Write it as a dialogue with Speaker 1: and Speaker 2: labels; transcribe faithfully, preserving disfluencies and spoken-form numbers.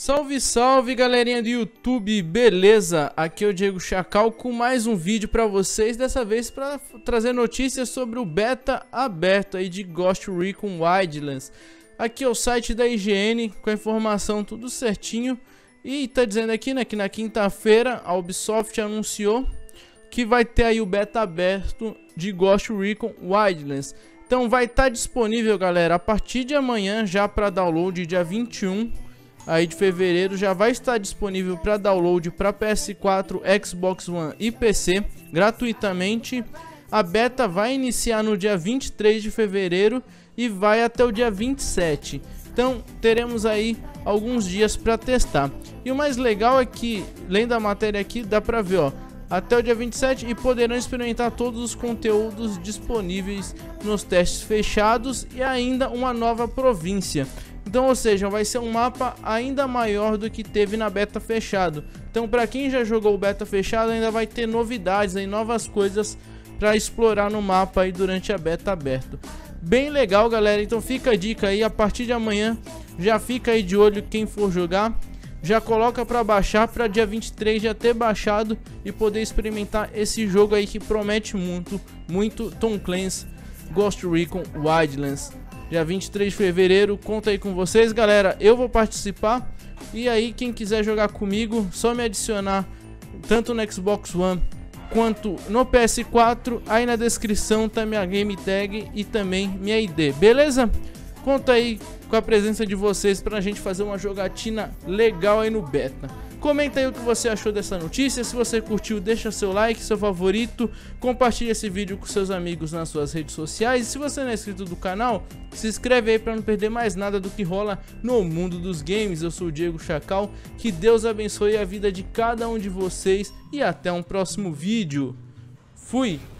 Speaker 1: Salve, salve, galerinha do YouTube, beleza? Aqui é o Diego Chacal com mais um vídeo pra vocês, dessa vez para trazer notícias sobre o beta aberto aí de Ghost Recon Wildlands. Aqui é o site da I G N com a informação tudo certinho e tá dizendo aqui, né, que na quinta-feira a Ubisoft anunciou que vai ter aí o beta aberto de Ghost Recon Wildlands. Então vai estar disponível, galera, a partir de amanhã já para download, dia vinte e um aí de fevereiro, já vai estar disponível para download para P S quatro, Xbox One e P C gratuitamente. A beta vai iniciar no dia vinte e três de fevereiro e vai até o dia vinte e sete. Então teremos aí alguns dias para testar. E o mais legal é que, lendo a matéria aqui, dá para ver, ó, até o dia vinte e sete, e poderão experimentar todos os conteúdos disponíveis nos testes fechados e ainda uma nova província. Então, ou seja, vai ser um mapa ainda maior do que teve na beta fechado. Então, para quem já jogou o beta fechado, ainda vai ter novidades aí, novas coisas para explorar no mapa aí durante a beta aberto. Bem legal, galera. Então fica a dica aí, a partir de amanhã já fica aí de olho quem for jogar. Já coloca para baixar, para dia vinte e três já ter baixado e poder experimentar esse jogo aí que promete muito, muito Tom Clancy Ghost Recon Wildlands. Dia vinte e três de fevereiro, conta aí com vocês, galera. Eu vou participar e aí quem quiser jogar comigo, só me adicionar tanto no Xbox One quanto no P S quatro. Aí na descrição tá minha game tag e também minha I D, beleza? Conta aí com a presença de vocês pra gente fazer uma jogatina legal aí no beta. Comenta aí o que você achou dessa notícia. Se você curtiu, deixa seu like, seu favorito, compartilha esse vídeo com seus amigos nas suas redes sociais. E se você não é inscrito do canal, se inscreve aí para não perder mais nada do que rola no mundo dos games. Eu sou o Diego Chacal, que Deus abençoe a vida de cada um de vocês e até um próximo vídeo. Fui!